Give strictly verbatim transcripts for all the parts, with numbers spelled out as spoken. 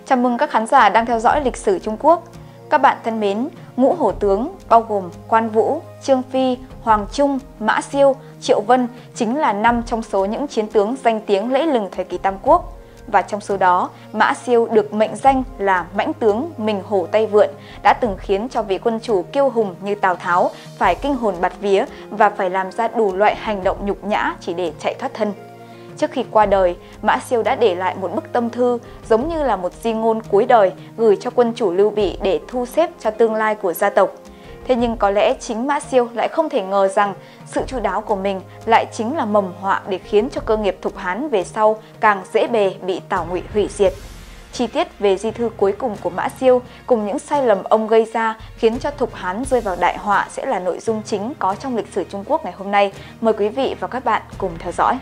Chào mừng các khán giả đang theo dõi lịch sử Trung Quốc. Các bạn thân mến, ngũ hổ tướng bao gồm Quan Vũ, Trương Phi, Hoàng Trung, Mã Siêu, Triệu Vân chính là năm trong số những chiến tướng danh tiếng lẫy lừng thời kỳ Tam Quốc. Và trong số đó, Mã Siêu được mệnh danh là mãnh tướng mình hổ tay vượn, đã từng khiến cho vị quân chủ kiêu hùng như Tào Tháo phải kinh hồn bạt vía và phải làm ra đủ loại hành động nhục nhã chỉ để chạy thoát thân. Trước khi qua đời, Mã Siêu đã để lại một bức tâm thư giống như là một di ngôn cuối đời gửi cho quân chủ Lưu Bị để thu xếp cho tương lai của gia tộc. Thế nhưng có lẽ chính Mã Siêu lại không thể ngờ rằng sự chu đáo của mình lại chính là mầm họa để khiến cho cơ nghiệp Thục Hán về sau càng dễ bề bị Tào Ngụy hủy diệt. Chi tiết về di thư cuối cùng của Mã Siêu cùng những sai lầm ông gây ra khiến cho Thục Hán rơi vào đại họa sẽ là nội dung chính có trong lịch sử Trung Quốc ngày hôm nay. Mời quý vị và các bạn cùng theo dõi.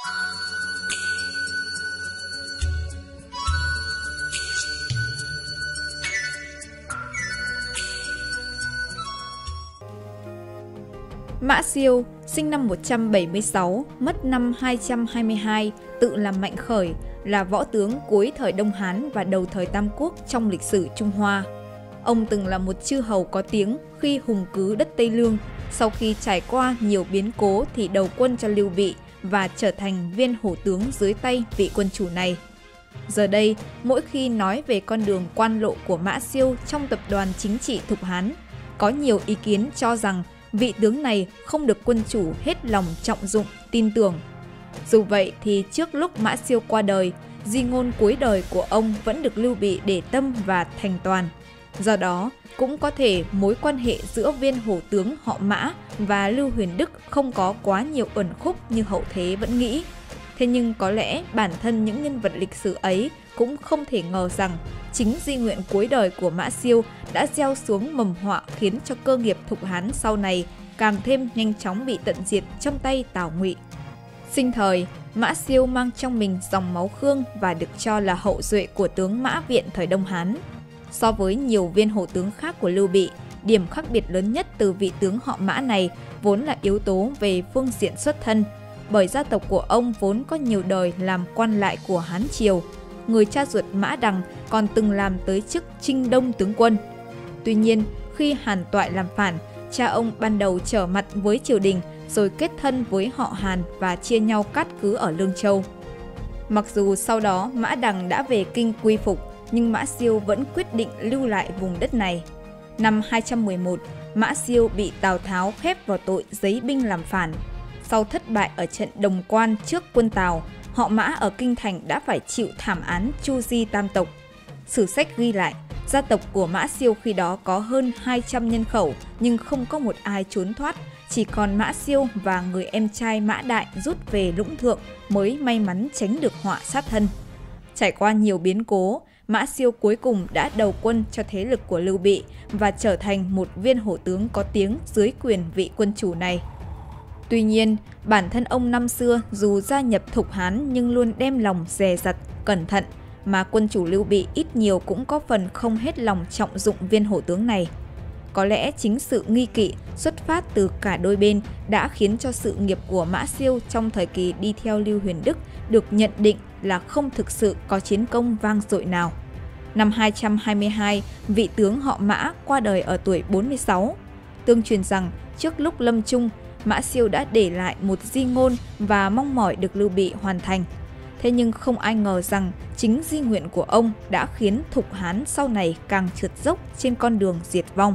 Mã Siêu, sinh năm một trăm bảy mươi sáu, mất năm hai trăm hai mươi hai, tự làm Mạnh Khởi, là võ tướng cuối thời Đông Hán và đầu thời Tam Quốc trong lịch sử Trung Hoa. Ông từng là một chư hầu có tiếng khi hùng cứ đất Tây Lương, sau khi trải qua nhiều biến cố thì đầu quân cho Lưu Bị và trở thành viên hổ tướng dưới tay vị quân chủ này. Giờ đây, mỗi khi nói về con đường quan lộ của Mã Siêu trong tập đoàn chính trị Thục Hán, có nhiều ý kiến cho rằng vị tướng này không được quân chủ hết lòng trọng dụng, tin tưởng. Dù vậy thì trước lúc Mã Siêu qua đời, di ngôn cuối đời của ông vẫn được Lưu Bị để tâm và thành toàn. Do đó, cũng có thể mối quan hệ giữa viên hổ tướng họ Mã và Lưu Huyền Đức không có quá nhiều uẩn khúc như hậu thế vẫn nghĩ. Thế nhưng có lẽ bản thân những nhân vật lịch sử ấy cũng không thể ngờ rằng chính di nguyện cuối đời của Mã Siêu đã gieo xuống mầm họa khiến cho cơ nghiệp Thục Hán sau này càng thêm nhanh chóng bị tận diệt trong tay Tào Ngụy. Sinh thời, Mã Siêu mang trong mình dòng máu Khương và được cho là hậu duệ của tướng Mã Viện thời Đông Hán. So với nhiều viên hổ tướng khác của Lưu Bị, điểm khác biệt lớn nhất từ vị tướng họ Mã này vốn là yếu tố về phương diện xuất thân, bởi gia tộc của ông vốn có nhiều đời làm quan lại của Hán Triều. Người cha ruột Mã Đằng còn từng làm tới chức Trinh Đông tướng quân. Tuy nhiên, khi Hàn Toại làm phản, cha ông ban đầu trở mặt với triều đình rồi kết thân với họ Hàn và chia nhau cát cứ ở Lương Châu. Mặc dù sau đó Mã Đằng đã về kinh quy phục, nhưng Mã Siêu vẫn quyết định lưu lại vùng đất này. Năm hai trăm mười một, Mã Siêu bị Tào Tháo khép vào tội giấy binh làm phản. Sau thất bại ở trận Đồng Quan trước quân Tào, họ Mã ở Kinh Thành đã phải chịu thảm án chu di tam tộc. Sử sách ghi lại, gia tộc của Mã Siêu khi đó có hơn hai trăm nhân khẩu nhưng không có một ai trốn thoát, chỉ còn Mã Siêu và người em trai Mã Đại rút về Lũng Thượng mới may mắn tránh được họa sát thân. Trải qua nhiều biến cố, Mã Siêu cuối cùng đã đầu quân cho thế lực của Lưu Bị và trở thành một viên hổ tướng có tiếng dưới quyền vị quân chủ này. Tuy nhiên, bản thân ông năm xưa dù gia nhập Thục Hán nhưng luôn đem lòng dè dặt, cẩn thận, mà quân chủ Lưu Bị ít nhiều cũng có phần không hết lòng trọng dụng viên hổ tướng này. Có lẽ chính sự nghi kỵ xuất phát từ cả đôi bên đã khiến cho sự nghiệp của Mã Siêu trong thời kỳ đi theo Lưu Huyền Đức được nhận định là không thực sự có chiến công vang dội nào. Năm hai trăm hai mươi hai, vị tướng họ Mã qua đời ở tuổi bốn mươi sáu. Tương truyền rằng trước lúc lâm chung, Mã Siêu đã để lại một di ngôn và mong mỏi được Lưu Bị hoàn thành. Thế nhưng không ai ngờ rằng chính di nguyện của ông đã khiến Thục Hán sau này càng trượt dốc trên con đường diệt vong.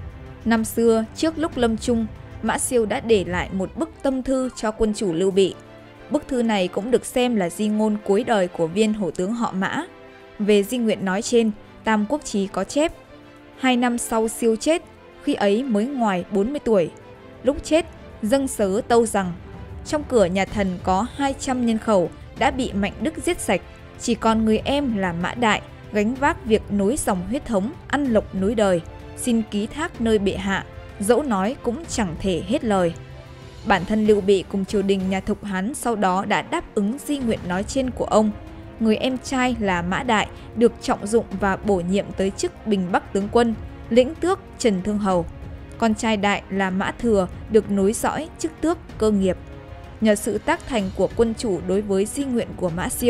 Năm xưa, trước lúc lâm chung, Mã Siêu đã để lại một bức tâm thư cho quân chủ Lưu Bị. Bức thư này cũng được xem là di ngôn cuối đời của viên hổ tướng họ Mã. Về di nguyện nói trên, Tam Quốc Chí có chép: Hai năm sau Siêu chết, khi ấy mới ngoài bốn mươi tuổi. Lúc chết, dâng sớ tâu rằng trong cửa nhà thần có hai trăm nhân khẩu đã bị Mạnh Đức giết sạch, chỉ còn người em là Mã Đại gánh vác việc nối dòng huyết thống, ăn lộc nối đời, xin ký thác nơi bệ hạ, dẫu nói cũng chẳng thể hết lời. Bản thân Lưu Bị cùng triều đình nhà Thục Hán sau đó đã đáp ứng di nguyện nói trên của ông. Người em trai là Mã Đại được trọng dụng và bổ nhiệm tới chức Bình Bắc tướng quân, lĩnh tước Trần Thương Hầu. Con trai Đại là Mã Thừa được nối dõi chức tước Cơ Nghiệp. Nhờ sự tác thành của quân chủ đối với di nguyện của Mã Siêu,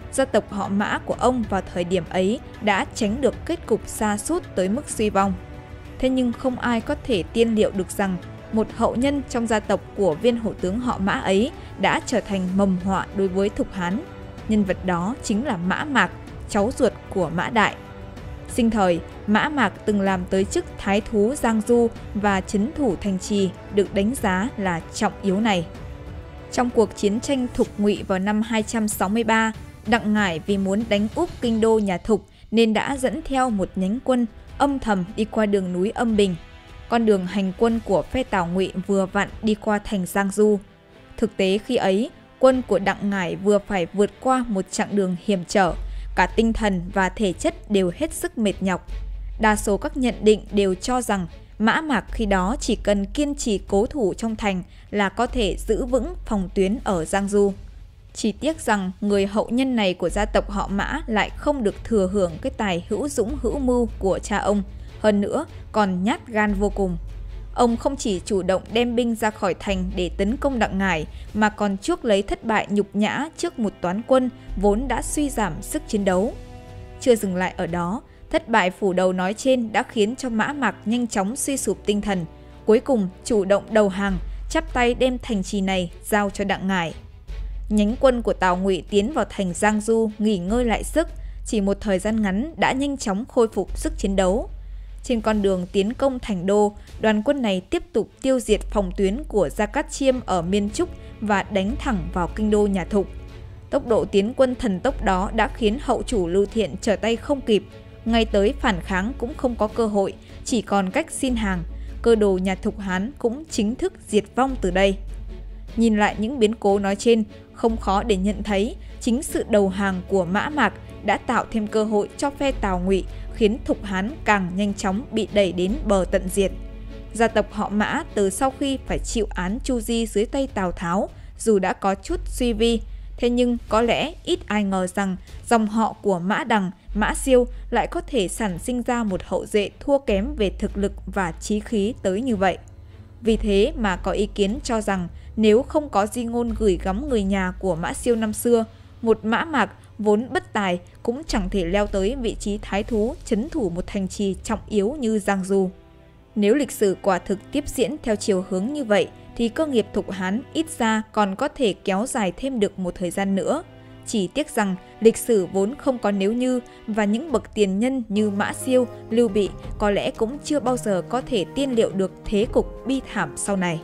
gia tộc họ Mã của ông vào thời điểm ấy đã tránh được kết cục sa sút tới mức suy vong. Thế nhưng không ai có thể tiên liệu được rằng một hậu nhân trong gia tộc của viên hổ tướng họ Mã ấy đã trở thành mầm họa đối với Thục Hán. Nhân vật đó chính là Mã Mạc, cháu ruột của Mã Đại. Sinh thời, Mã Mạc từng làm tới chức thái thú Giang Du và trấn thủ thành trì được đánh giá là trọng yếu này. Trong cuộc chiến tranh Thục Ngụy vào năm hai trăm sáu mươi ba, Đặng Ngải vì muốn đánh úp kinh đô nhà Thục nên đã dẫn theo một nhánh quân âm thầm đi qua đường núi Âm Bình. Con đường hành quân của phe Tào Ngụy vừa vặn đi qua thành Giang Du. Thực tế khi ấy, quân của Đặng Ngải vừa phải vượt qua một chặng đường hiểm trở, cả tinh thần và thể chất đều hết sức mệt nhọc. Đa số các nhận định đều cho rằng Mã Mạc khi đó chỉ cần kiên trì cố thủ trong thành là có thể giữ vững phòng tuyến ở Giang Du. Chỉ tiếc rằng người hậu nhân này của gia tộc họ Mã lại không được thừa hưởng cái tài hữu dũng hữu mưu của cha ông, hơn nữa còn nhát gan vô cùng. Ông không chỉ chủ động đem binh ra khỏi thành để tấn công Đặng Ngải mà còn chuốc lấy thất bại nhục nhã trước một toán quân vốn đã suy giảm sức chiến đấu. Chưa dừng lại ở đó, thất bại phủ đầu nói trên đã khiến cho Mã Mạc nhanh chóng suy sụp tinh thần, cuối cùng chủ động đầu hàng, chắp tay đem thành trì này giao cho Đặng Ngải. Nhánh quân của Tào Ngụy tiến vào thành Giang Du nghỉ ngơi lại sức, chỉ một thời gian ngắn đã nhanh chóng khôi phục sức chiến đấu. Trên con đường tiến công thành đô, đoàn quân này tiếp tục tiêu diệt phòng tuyến của Gia Cát Chiêm ở Miên Trúc và đánh thẳng vào kinh đô nhà Thục. Tốc độ tiến quân thần tốc đó đã khiến hậu chủ Lưu Thiện trở tay không kịp, ngay tới phản kháng cũng không có cơ hội, chỉ còn cách xin hàng. Cơ đồ nhà Thục Hán cũng chính thức diệt vong từ đây. Nhìn lại những biến cố nói trên, không khó để nhận thấy chính sự đầu hàng của Mã Mạc đã tạo thêm cơ hội cho phe Tào Ngụy, khiến Thục Hán càng nhanh chóng bị đẩy đến bờ tận diệt. Gia tộc họ Mã từ sau khi phải chịu án Chu Di dưới tay Tào Tháo, dù đã có chút suy vi, thế nhưng có lẽ ít ai ngờ rằng dòng họ của Mã Đằng, Mã Siêu lại có thể sản sinh ra một hậu duệ thua kém về thực lực và chí khí tới như vậy. Vì thế mà có ý kiến cho rằng nếu không có di ngôn gửi gắm người nhà của Mã Siêu năm xưa, một Mã Mạc vốn bất tài cũng chẳng thể leo tới vị trí thái thú trấn thủ một thành trì trọng yếu như Giang Du. Nếu lịch sử quả thực tiếp diễn theo chiều hướng như vậy thì cơ nghiệp Thục Hán ít ra còn có thể kéo dài thêm được một thời gian nữa. Chỉ tiếc rằng lịch sử vốn không có nếu như và những bậc tiền nhân như Mã Siêu, Lưu Bị có lẽ cũng chưa bao giờ có thể tiên liệu được thế cục bi thảm sau này.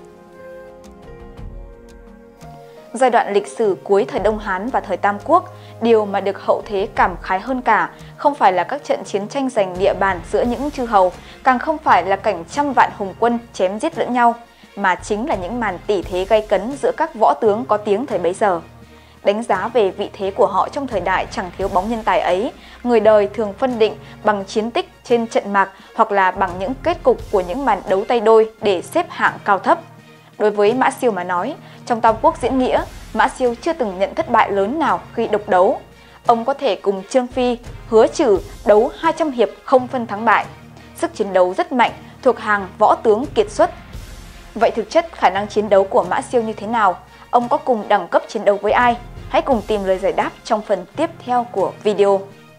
Giai đoạn lịch sử cuối thời Đông Hán và thời Tam Quốc, điều mà được hậu thế cảm khái hơn cả không phải là các trận chiến tranh giành địa bàn giữa những chư hầu, càng không phải là cảnh trăm vạn hùng quân chém giết lẫn nhau, mà chính là những màn tỉ thế gay cấn giữa các võ tướng có tiếng thời bấy giờ. Đánh giá về vị thế của họ trong thời đại chẳng thiếu bóng nhân tài ấy, người đời thường phân định bằng chiến tích trên trận mạc hoặc là bằng những kết cục của những màn đấu tay đôi để xếp hạng cao thấp. Đối với Mã Siêu mà nói, trong Tam Quốc diễn nghĩa, Mã Siêu chưa từng nhận thất bại lớn nào khi độc đấu. Ông có thể cùng Trương Phi, Hứa Trử đấu hai trăm hiệp không phân thắng bại. Sức chiến đấu rất mạnh, thuộc hàng võ tướng kiệt xuất. Vậy thực chất khả năng chiến đấu của Mã Siêu như thế nào? Ông có cùng đẳng cấp chiến đấu với ai? Hãy cùng tìm lời giải đáp trong phần tiếp theo của video.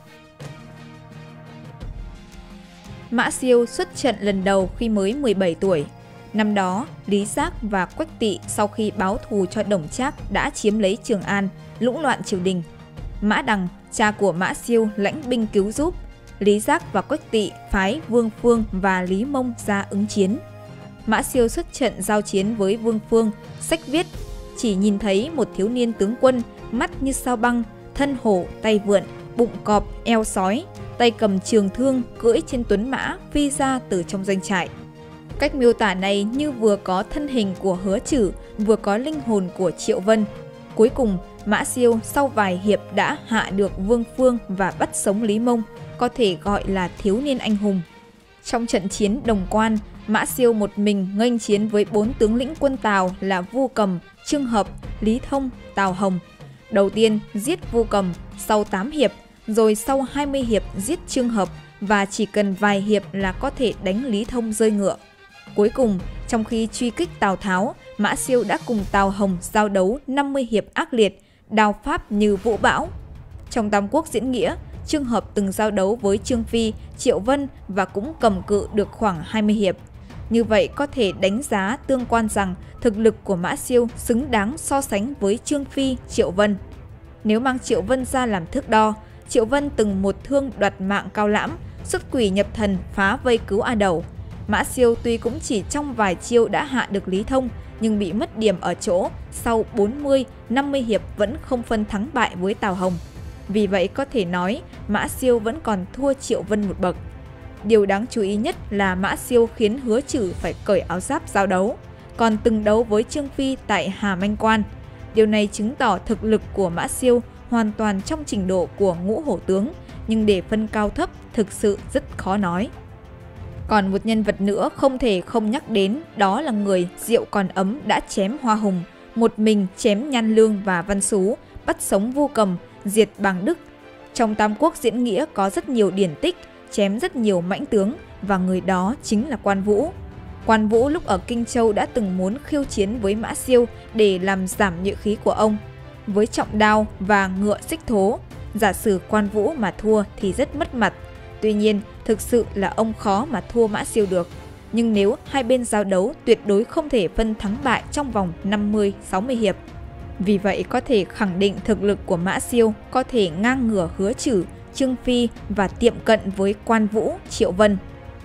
Mã Siêu xuất trận lần đầu khi mới mười bảy tuổi. Năm đó, Lý Giác và Quách Tị sau khi báo thù cho Đổng Trác đã chiếm lấy Trường An, lũng loạn triều đình. Mã Đằng, cha của Mã Siêu lãnh binh cứu giúp. Lý Giác và Quách Tị phái Vương Phương và Lý Mông ra ứng chiến. Mã Siêu xuất trận giao chiến với Vương Phương, sách viết: chỉ nhìn thấy một thiếu niên tướng quân, mắt như sao băng, thân hổ, tay vượn, bụng cọp, eo sói, tay cầm trường thương, cưỡi trên tuấn mã phi ra từ trong doanh trại. Cách miêu tả này như vừa có thân hình của Hứa Trử, vừa có linh hồn của Triệu Vân. Cuối cùng, Mã Siêu sau vài hiệp đã hạ được Vương Phương và bắt sống Lý Mông, có thể gọi là thiếu niên anh hùng. Trong trận chiến Đồng Quan, Mã Siêu một mình nghênh chiến với bốn tướng lĩnh quân Tào là Vu Cầm, Trương Hợp, Lý Thông, Tào Hồng. Đầu tiên giết Vu Cầm sau tám hiệp, rồi sau hai mươi hiệp giết Trương Hợp và chỉ cần vài hiệp là có thể đánh Lý Thông rơi ngựa. Cuối cùng, trong khi truy kích Tào Tháo, Mã Siêu đã cùng Tào Hồng giao đấu năm mươi hiệp ác liệt, đao pháp như vũ bão. Trong Tam Quốc diễn nghĩa, Trương Hợp từng giao đấu với Trương Phi, Triệu Vân và cũng cầm cự được khoảng hai mươi hiệp. Như vậy có thể đánh giá tương quan rằng thực lực của Mã Siêu xứng đáng so sánh với Trương Phi, Triệu Vân. Nếu mang Triệu Vân ra làm thước đo, Triệu Vân từng một thương đoạt mạng Cao Lãm, xuất quỷ nhập thần phá vây cứu A Đầu. Mã Siêu tuy cũng chỉ trong vài chiêu đã hạ được Lý Thông, nhưng bị mất điểm ở chỗ sau bốn mươi, năm mươi hiệp vẫn không phân thắng bại với Tào Hồng. Vì vậy có thể nói Mã Siêu vẫn còn thua Triệu Vân một bậc. Điều đáng chú ý nhất là Mã Siêu khiến Hứa Trử phải cởi áo giáp giao đấu, còn từng đấu với Trương Phi tại Hà Manh Quan. Điều này chứng tỏ thực lực của Mã Siêu hoàn toàn trong trình độ của Ngũ Hổ Tướng, nhưng để phân cao thấp thực sự rất khó nói. Còn một nhân vật nữa không thể không nhắc đến, đó là người rượu còn ấm đã chém Hoa Hùng, một mình chém Nhan Lương và Văn Sú, bắt sống Vu Cầm, diệt Bàng Đức. Trong Tam Quốc diễn nghĩa có rất nhiều điển tích, chém rất nhiều mãnh tướng, và người đó chính là Quan Vũ. Quan Vũ lúc ở Kinh Châu đã từng muốn khiêu chiến với Mã Siêu để làm giảm nhuệ khí của ông. Với trọng đao và ngựa xích thố, giả sử Quan Vũ mà thua thì rất mất mặt. Tuy nhiên, thực sự là ông khó mà thua Mã Siêu được. Nhưng nếu hai bên giao đấu, tuyệt đối không thể phân thắng bại trong vòng năm mươi sáu mươi hiệp. Vì vậy có thể khẳng định thực lực của Mã Siêu có thể ngang ngửa Hứa Trử, Trương Phi và tiệm cận với Quan Vũ, Triệu Vân.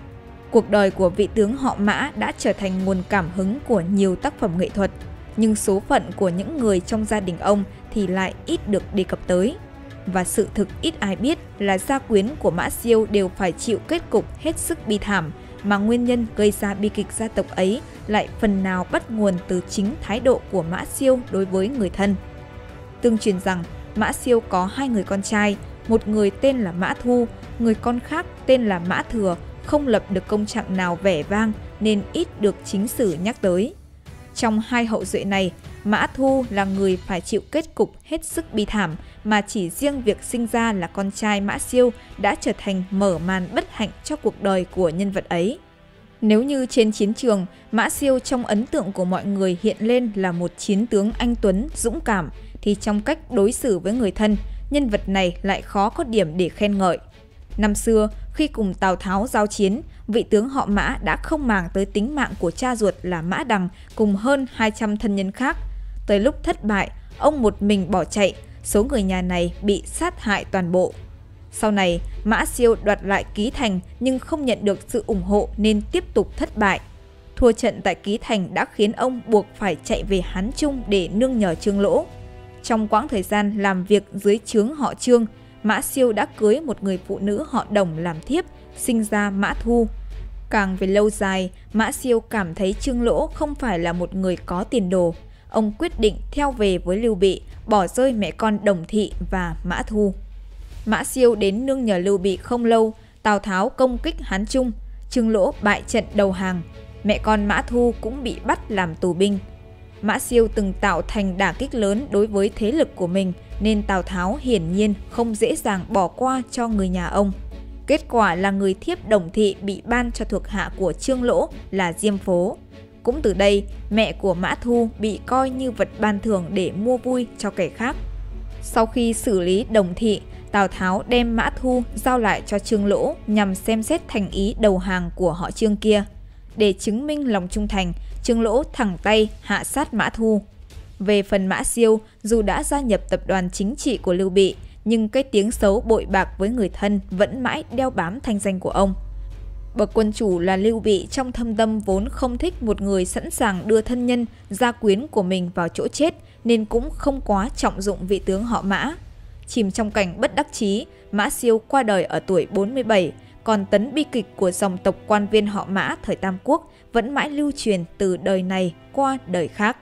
Cuộc đời của vị tướng họ Mã đã trở thành nguồn cảm hứng của nhiều tác phẩm nghệ thuật, nhưng số phận của những người trong gia đình ông thì lại ít được đề cập tới. Và sự thực ít ai biết là gia quyến của Mã Siêu đều phải chịu kết cục hết sức bi thảm, mà nguyên nhân gây ra bi kịch gia tộc ấy lại phần nào bắt nguồn từ chính thái độ của Mã Siêu đối với người thân. Tương truyền rằng Mã Siêu có hai người con trai, một người tên là Mã Thu, người con khác tên là Mã Thừa, không lập được công trạng nào vẻ vang nên ít được chính sử nhắc tới. Trong hai hậu duệ này, Mã Thu là người phải chịu kết cục hết sức bi thảm, mà chỉ riêng việc sinh ra là con trai Mã Siêu đã trở thành mở màn bất hạnh cho cuộc đời của nhân vật ấy. Nếu như trên chiến trường, Mã Siêu trong ấn tượng của mọi người hiện lên là một chiến tướng anh tuấn, dũng cảm, thì trong cách đối xử với người thân, nhân vật này lại khó có điểm để khen ngợi. Năm xưa, khi cùng Tào Tháo giao chiến, vị tướng họ Mã đã không màng tới tính mạng của cha ruột là Mã Đằng cùng hơn hai trăm thân nhân khác. Tới lúc thất bại, ông một mình bỏ chạy, số người nhà này bị sát hại toàn bộ. Sau này, Mã Siêu đoạt lại Ký Thành nhưng không nhận được sự ủng hộ nên tiếp tục thất bại. Thua trận tại Ký Thành đã khiến ông buộc phải chạy về Hán Trung để nương nhờ Trương Lỗ. Trong quãng thời gian làm việc dưới trướng họ Trương, Mã Siêu đã cưới một người phụ nữ họ Đồng làm thiếp, sinh ra Mã Thu. Càng về lâu dài, Mã Siêu cảm thấy Trương Lỗ không phải là một người có tiền đồ. Ông quyết định theo về với Lưu Bị, bỏ rơi mẹ con Đồng Thị và Mã Thu. Mã Siêu đến nương nhờ Lưu Bị không lâu, Tào Tháo công kích Hán Trung, Trương Lỗ bại trận đầu hàng, mẹ con Mã Thu cũng bị bắt làm tù binh. Mã Siêu từng tạo thành đả kích lớn đối với thế lực của mình, nên Tào Tháo hiển nhiên không dễ dàng bỏ qua cho người nhà ông. Kết quả là người thiếp Đồng Thị bị ban cho thuộc hạ của Trương Lỗ là Diêm Phố. Cũng từ đây, mẹ của Mã Thu bị coi như vật ban thưởng để mua vui cho kẻ khác. Sau khi xử lý Đồng Thị, Tào Tháo đem Mã Thu giao lại cho Trương Lỗ nhằm xem xét thành ý đầu hàng của họ Trương kia. Để chứng minh lòng trung thành, Trương Lỗ thẳng tay hạ sát Mã Thu. Về phần Mã Siêu, dù đã gia nhập tập đoàn chính trị của Lưu Bị, nhưng cái tiếng xấu bội bạc với người thân vẫn mãi đeo bám thanh danh của ông. Bậc quân chủ là Lưu Bị trong thâm tâm vốn không thích một người sẵn sàng đưa thân nhân, gia quyến của mình vào chỗ chết, nên cũng không quá trọng dụng vị tướng họ Mã. Chìm trong cảnh bất đắc chí, Mã Siêu qua đời ở tuổi bốn mươi bảy, còn tấn bi kịch của dòng tộc quan viên họ Mã thời Tam Quốc vẫn mãi lưu truyền từ đời này qua đời khác.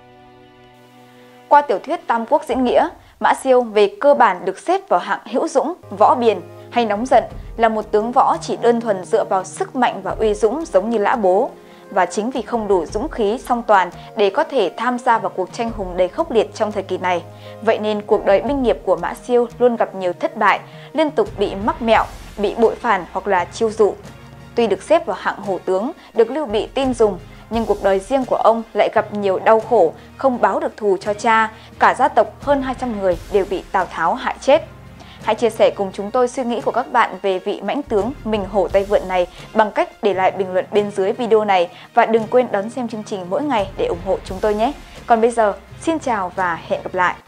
Qua tiểu thuyết Tam Quốc diễn nghĩa, Mã Siêu về cơ bản được xếp vào hạng hữu dũng, võ biền hay nóng giận, là một tướng võ chỉ đơn thuần dựa vào sức mạnh và uy dũng giống như Lã Bố. Và chính vì không đủ dũng khí song toàn để có thể tham gia vào cuộc tranh hùng đầy khốc liệt trong thời kỳ này, vậy nên cuộc đời binh nghiệp của Mã Siêu luôn gặp nhiều thất bại, liên tục bị mắc mẹo, bị bội phản hoặc là chiêu dụ. Tuy được xếp vào hạng hổ tướng, được Lưu Bị tin dùng, nhưng cuộc đời riêng của ông lại gặp nhiều đau khổ, không báo được thù cho cha, cả gia tộc hơn hai trăm người đều bị Tào Tháo hại chết. Hãy chia sẻ cùng chúng tôi suy nghĩ của các bạn về vị mãnh tướng mình hổ tay vượn này bằng cách để lại bình luận bên dưới video này và đừng quên đón xem chương trình mỗi ngày để ủng hộ chúng tôi nhé. Còn bây giờ, xin chào và hẹn gặp lại!